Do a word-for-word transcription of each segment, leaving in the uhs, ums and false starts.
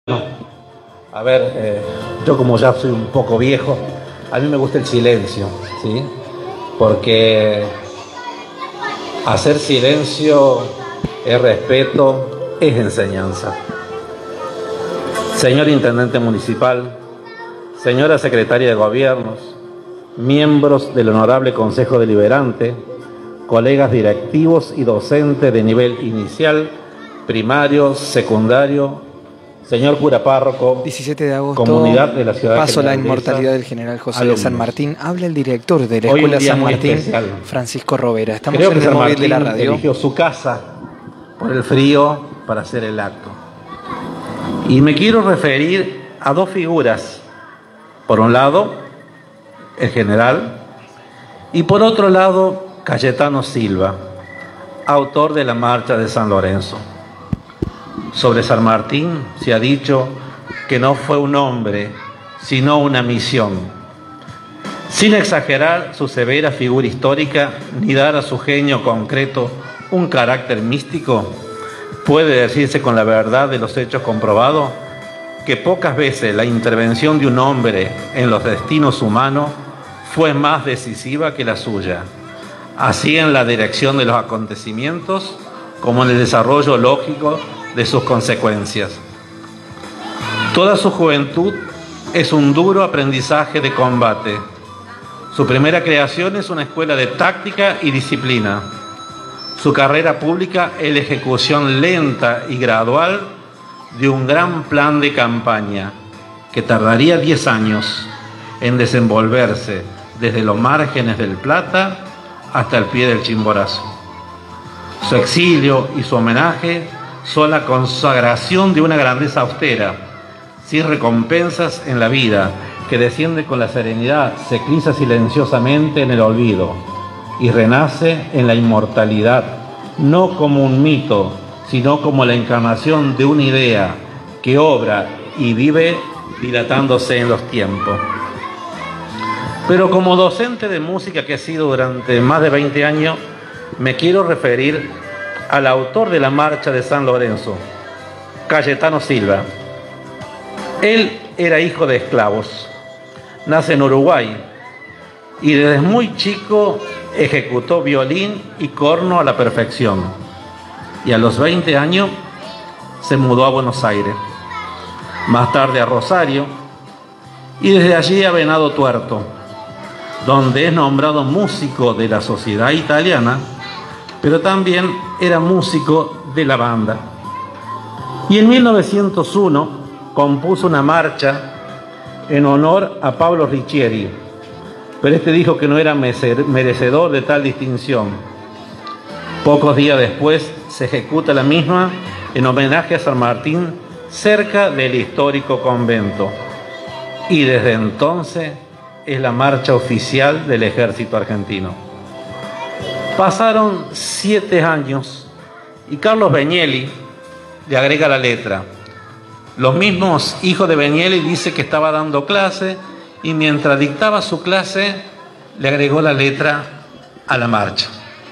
A ver, eh, yo como ya soy un poco viejo, a mí me gusta el silencio, ¿sí? Porque hacer silencio es respeto, es enseñanza. Señor Intendente Municipal, señora Secretaria de Gobiernos, miembros del Honorable Consejo Deliberante, colegas directivos y docentes de nivel inicial, primario, secundario, señor cura párroco, diecisiete de agosto, comunidad de la ciudad paso de la inmortalidad del general José alumnos. de San Martín. Habla el director de la Hoy Escuela un día San muy Martín, especial. Francisco Rovera. Estamos Creo en que el San móvil Martín de la radio. eligió su casa por el frío para hacer el acto. Y me quiero referir a dos figuras. Por un lado, el general, y por otro lado, Cayetano Silva, autor de la Marcha de San Lorenzo. Sobre San Martín se ha dicho que no fue un hombre, sino una misión. Sin exagerar su severa figura histórica, ni dar a su genio concreto un carácter místico, puede decirse con la verdad de los hechos comprobados que pocas veces la intervención de un hombre en los destinos humanos fue más decisiva que la suya, así en la dirección de los acontecimientos como en el desarrollo lógico de sus consecuencias. Toda su juventud es un duro aprendizaje de combate. Su primera creación es una escuela de táctica y disciplina. Su carrera pública es la ejecución lenta y gradual de un gran plan de campaña que tardaría diez años en desenvolverse desde los márgenes del Plata hasta el pie del Chimborazo. Su exilio y su homenaje son la consagración de una grandeza austera, sin recompensas en la vida, que desciende con la serenidad, se cliza silenciosamente en el olvido y renace en la inmortalidad, no como un mito, sino como la encarnación de una idea que obra y vive dilatándose en los tiempos. Pero como docente de música que he sido durante más de veinte años, me quiero referir al autor de la Marcha de San Lorenzo, Cayetano Silva. Él era hijo de esclavos, nace en Uruguay y desde muy chico ejecutó violín y corno a la perfección. Y a los veinte años se mudó a Buenos Aires, más tarde a Rosario y desde allí a Venado Tuerto, donde es nombrado músico de la Sociedad Italiana, pero también era músico de la banda. Y en mil novecientos uno compuso una marcha en honor a Pablo Riccieri, pero este dijo que no era merecedor de tal distinción. Pocos días después se ejecuta la misma en homenaje a San Martín cerca del histórico convento, y desde entonces es la marcha oficial del ejército argentino. Pasaron siete años y Carlos Beñelli le agrega la letra. Los mismos hijos de Beñelli dice que estaba dando clase y mientras dictaba su clase le agregó la letra a la marcha.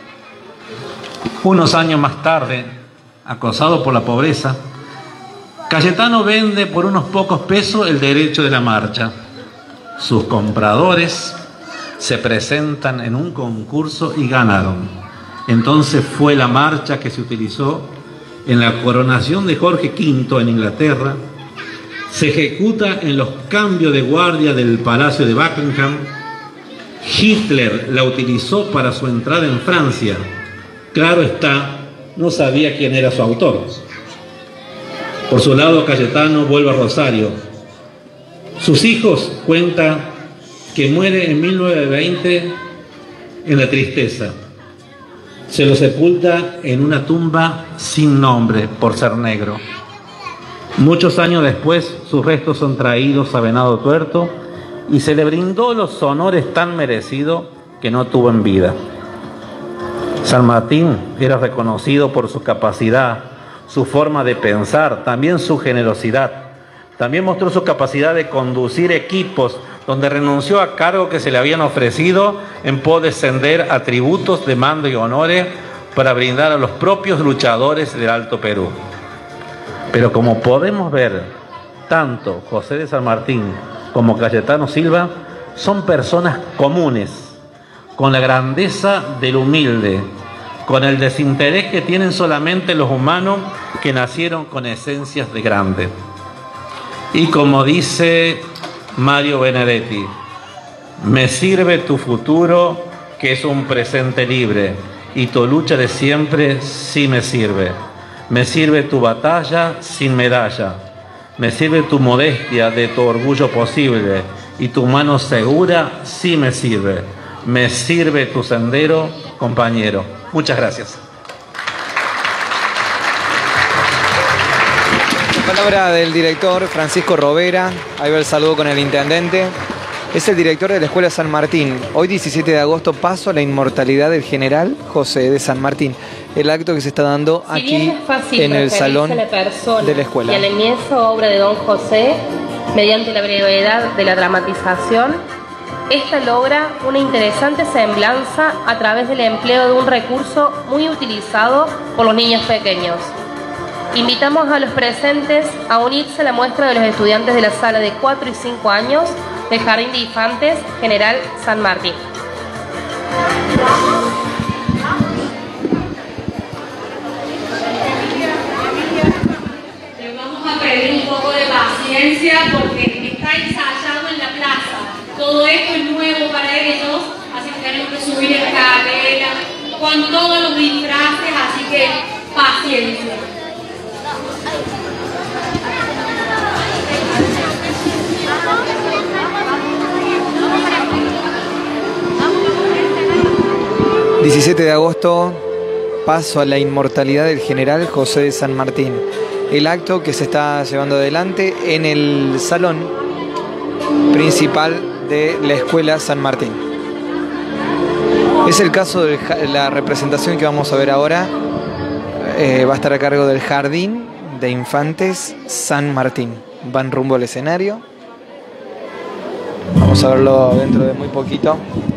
Unos años más tarde, acosado por la pobreza, Cayetano vende por unos pocos pesos el derecho de la marcha. Sus compradores se presentan en un concurso y ganaron. Entonces fue la marcha que se utilizó en la coronación de Jorge quinto en Inglaterra, se ejecuta en los cambios de guardia del Palacio de Buckingham. Hitler la utilizó para su entrada en Francia. Claro está, no sabía quién era su autor. Por su lado, Cayetano vuelve a Rosario. Sus hijos cuentan que muere en mil novecientos veinte en la tristeza. Se lo sepulta en una tumba sin nombre por ser negro. Muchos años después, sus restos son traídos a Venado Tuerto y se le brindó los honores tan merecidos que no tuvo en vida. San Martín era reconocido por su capacidad, su forma de pensar, también su generosidad. También mostró su capacidad de conducir equipos, donde renunció a cargos que se le habían ofrecido en pos de ascender a tributos de mando y honores para brindar a los propios luchadores del Alto Perú. Pero como podemos ver tanto José de San Martín como Cayetano Silva son personas comunes, con la grandeza del humilde, con el desinterés que tienen solamente los humanos que nacieron con esencias de grande. Y como dice Mario Benedetti, me sirve tu futuro, que es un presente libre, y tu lucha de siempre sí me sirve. Me sirve tu batalla sin medalla, me sirve tu modestia de tu orgullo posible, y tu mano segura sí me sirve. Me sirve tu sendero, compañero. Muchas gracias. Palabra del director Francisco Rovera. Ahí va el saludo con el intendente. Es el director de la Escuela San Martín. Hoy, diecisiete de agosto, paso a la inmortalidad del general José de San Martín. El acto que se está dando si aquí es fácil en el salón la persona de la escuela. Y a la inmensa obra de don José, mediante la brevedad de la dramatización, esta logra una interesante semblanza a través del empleo de un recurso muy utilizado por los niños pequeños. Invitamos a los presentes a unirse a la muestra de los estudiantes de la sala de cuatro y cinco años del Jardín de Infantes General San Martín. Le vamos a pedir un poco de paciencia porque está ensayado en la plaza. Todo esto es nuevo para ellos, así que tenemos que subir escalera con todos los disfraces, así que paciencia. diecisiete de agosto, paso a la inmortalidad del general José de San Martín. El acto que se está llevando adelante en el salón principal de la Escuela San Martín. Es el caso de la representación que vamos a ver ahora. Eh, va a estar a cargo del Jardín de Infantes San Martín. Van rumbo al escenario. Vamos a verlo dentro de muy poquito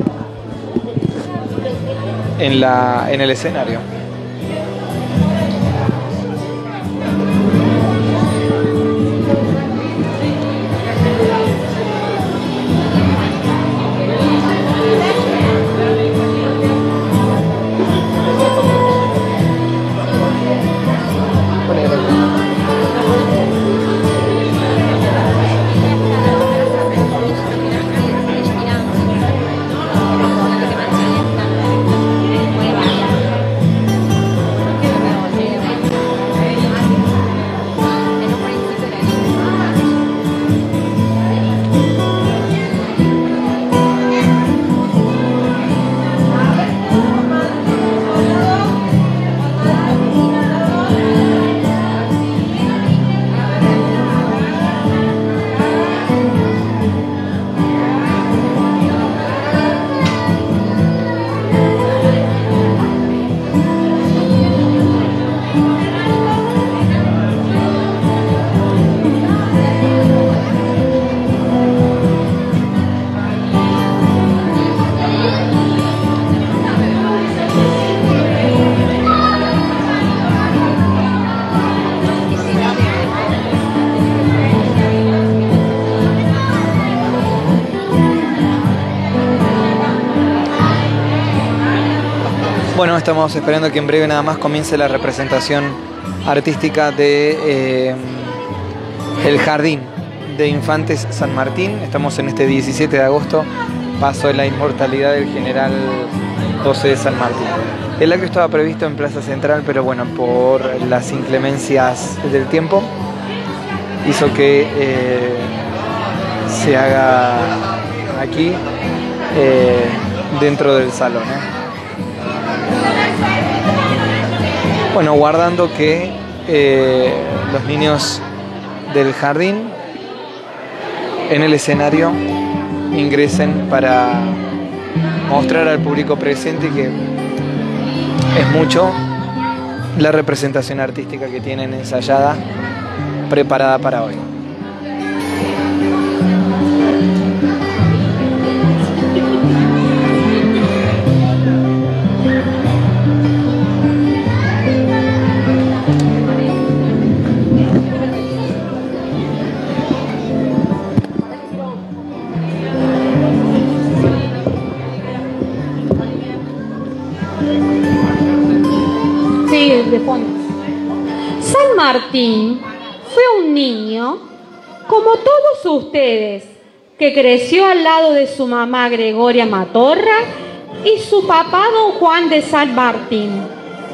en, la, en el escenario. Bueno, estamos esperando que en breve nada más comience la representación artística de eh, el Jardín de Infantes San Martín. Estamos en este diecisiete de agosto, paso de la inmortalidad del general José de San Martín. El acto estaba previsto en Plaza Central, pero bueno, por las inclemencias del tiempo hizo que eh, se haga aquí eh, dentro del salón, ¿eh? Bueno, guardando que eh, los niños del jardín en el escenario ingresen para mostrar al público presente que es mucho la representación artística que tienen ensayada, preparada para hoy. fondo. San Martín fue un niño, como todos ustedes, que creció al lado de su mamá Gregoria Matorra y su papá don Juan de San Martín.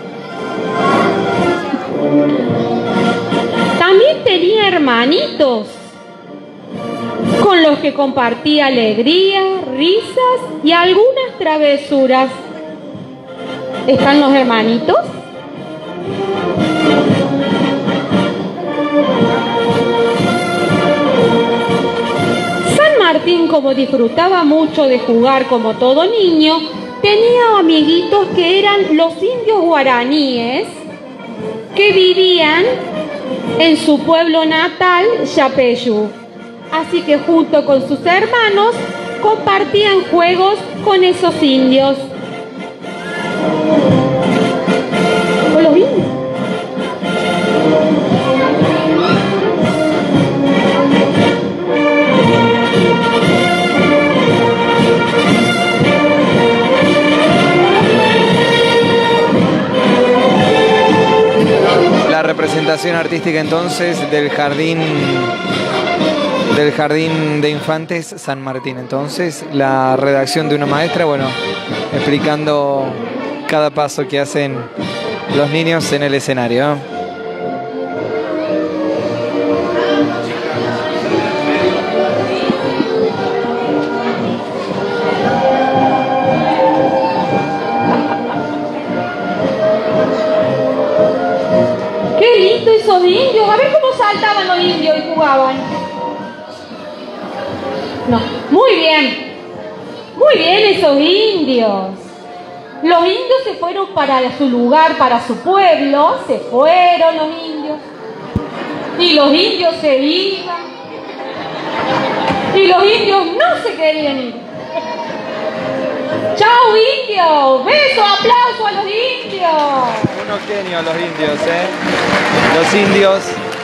También tenía hermanitos con los que compartía alegría, risas y algunas travesuras. ¿Están los hermanitos? San Martín, como disfrutaba mucho de jugar como todo niño, tenía amiguitos que eran los indios guaraníes que vivían en su pueblo natal, Yapeyú. Así que junto con sus hermanos compartían juegos con esos indios. ¿Con los indios? La representación artística entonces del jardín del Jardín de Infantes San Martín. Entonces, la redacción de una maestra, bueno, explicando cada paso que hacen los niños en el escenario. ¡Qué lindo esos indios! A ver cómo saltaban los indios y jugaban. No, muy bien, muy bien esos indios. Los indios se fueron para su lugar, para su pueblo, se fueron los indios. Y los indios se iban. Y los indios no se querían ir. ¡Chao, indios! ¡Beso, aplauso a los indios! Unos genios los indios, ¿eh? Los indios.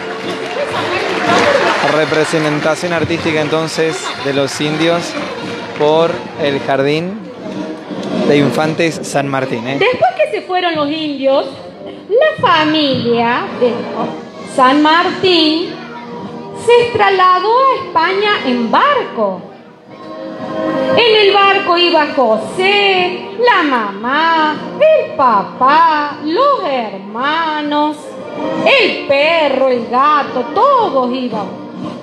Representación artística entonces de los indios por el Jardín de Infantes San Martín, ¿eh? Después que se fueron los indios, la familia de San Martín se trasladó a España en barco. En el barco iba José, la mamá, el papá, los hermanos, el perro, el gato, todos iban.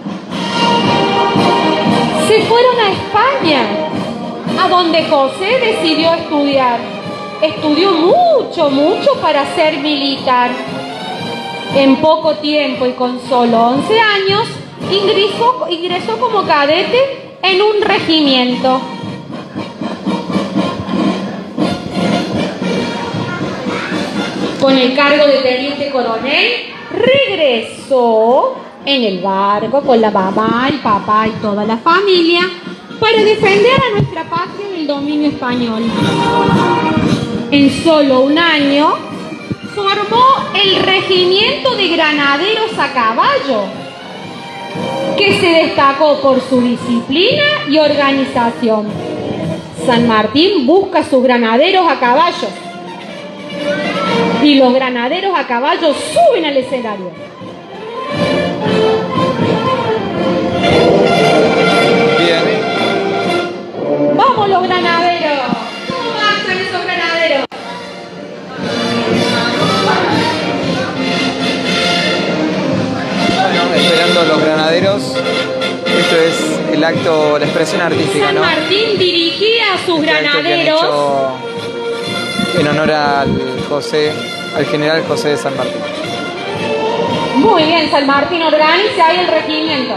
Se fueron a España, a donde José decidió estudiar. Estudió mucho, mucho para ser militar. En poco tiempo y con solo once años, ingresó, ingresó como cadete en un regimiento. Con el cargo de teniente coronel, regresó en el barco con la mamá, el papá y toda la familia para defender a nuestra patria del dominio español. En solo un año formó el Regimiento de Granaderos a Caballo, que se destacó por su disciplina y organización. San Martín busca sus granaderos a caballo y los granaderos a caballo suben al escenario. Bien. ¡Vamos los granaderos! ¿Cómo marchan esos granaderos? Bueno, esperando los granaderos. Esto es el acto, la expresión artística, San ¿no? Martín dirigía a sus Este acto que han granaderos. hecho en honor al José, al general José de San Martín. Muy bien, San Martín, organiza ahí el regimiento.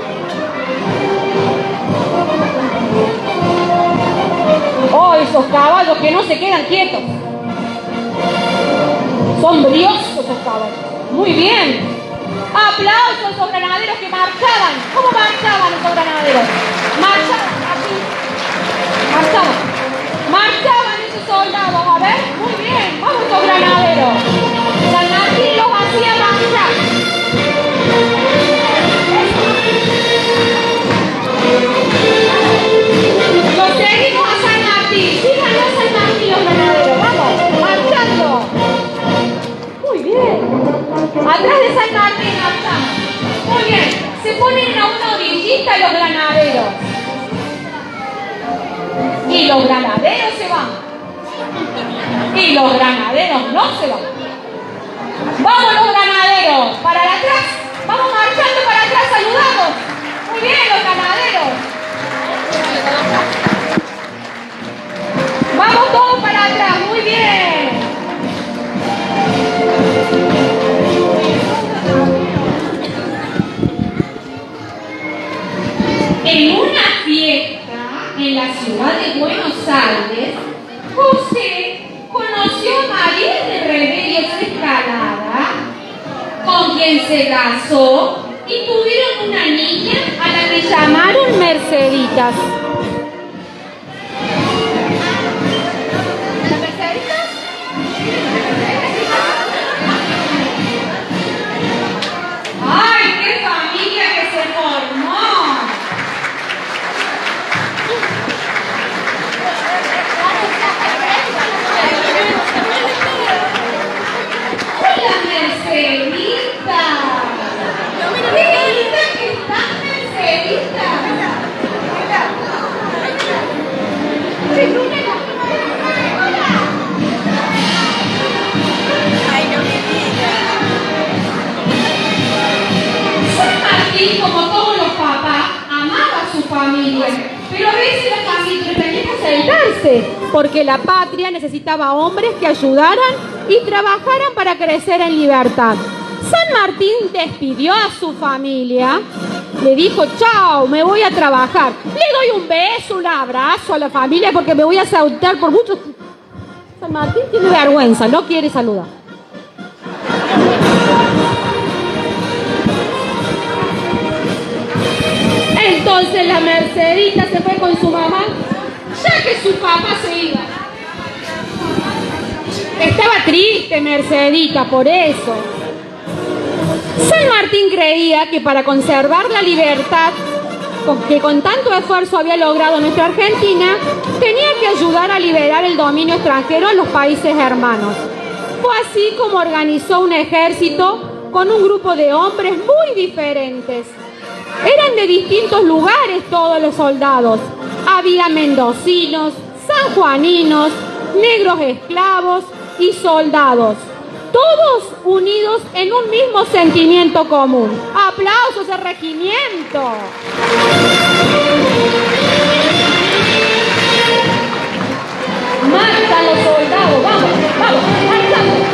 Oh, esos caballos que no se quedan quietos. Son briosos esos caballos. Muy bien. Aplausos a esos granaderos que marchaban. ¿Cómo marchaban esos granaderos? Marchaban así. Marchaban. Marchaban esos soldados. A ver, muy bien. Vamos esos granaderos. San Martín los hacía marchar. Lo seguimos a San Martín. Síganos a San Martín los granaderos. Vamos, marchando. Muy ponen a una orillita los granaderos. Y los granaderos se van. Y los granaderos no se van. Vamos los granaderos, para atrás. Vamos marchando para atrás, saludados. Muy bien, los granaderos. Vamos todos para atrás, muy bien. En una fiesta en la ciudad de Buenos Aires, José conoció a María de Remedios Escalada, con quien se casó y tuvieron una niña a la que llamaron Merceditas. ¿Las Merceditas? ¡Ay, qué familia que se formó! ¡Hola, Mercedita! ¡Qué linda que estás, Mercedita! San Martín, como todos los papás, amaba a su familia, pero a veces la familia tenía que sentarse, porque la patria necesitaba hombres que ayudaran y trabajaran para crecer en libertad. San Martín despidió a su familia, le dijo, chao, me voy a trabajar. Le doy un beso, un abrazo a la familia porque me voy a saludar por muchos... San Martín tiene vergüenza, no quiere saludar. Entonces la Mercedita se fue con su mamá, ya que su papá se iba. Estaba triste Mercedita por eso. San Martín creía que para conservar la libertad que con tanto esfuerzo había logrado nuestra Argentina, tenía que ayudar a liberar el dominio extranjero en los países hermanos. Fue así como organizó un ejército con un grupo de hombres muy diferentes. Eran de distintos lugares todos los soldados. Había mendocinos, sanjuaninos, negros esclavos y soldados. Todos unidos en un mismo sentimiento común. ¡Aplausos al regimiento! ¡Marchan los soldados! ¡Vamos, vamos! ¡Marchando!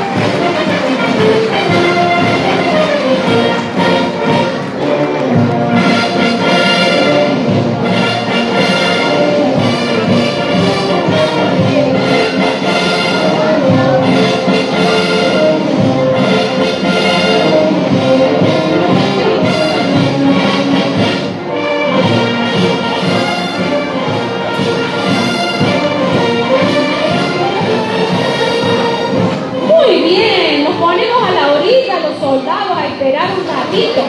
Soldados a esperar un ratito.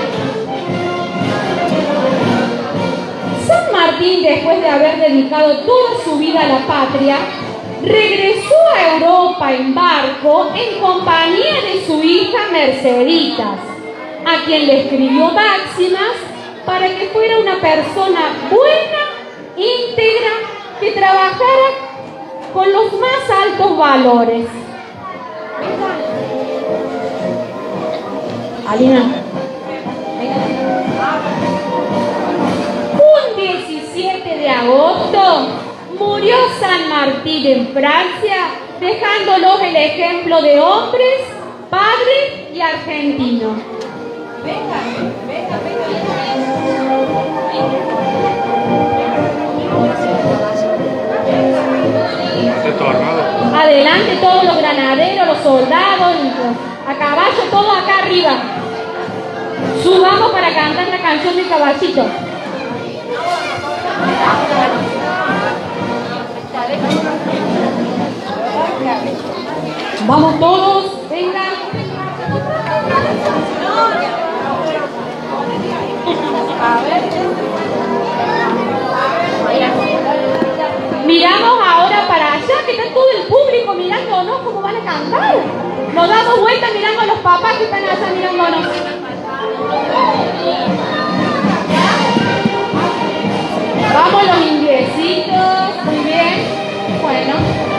San Martín, después de haber dedicado toda su vida a la patria, regresó a Europa en barco en compañía de su hija Merceditas, a quien le escribió máximas para que fuera una persona buena, íntegra, que trabajara con los más altos valores. Alina. Un diecisiete de agosto murió San Martín en Francia, dejándonos el ejemplo de hombres, padre y argentino. Venga, venga, venga. Adelante todos los granaderos, los soldados, a caballo, todos acá arriba. Subamos para cantar la canción del caballito. Vamos todos, venga. A ver. Miramos ahora para allá, que está todo el público mirándonos cómo van a cantar. Nos damos vuelta mirando a los papás que están allá mirándonos. los inglesitos, muy bien. Bueno.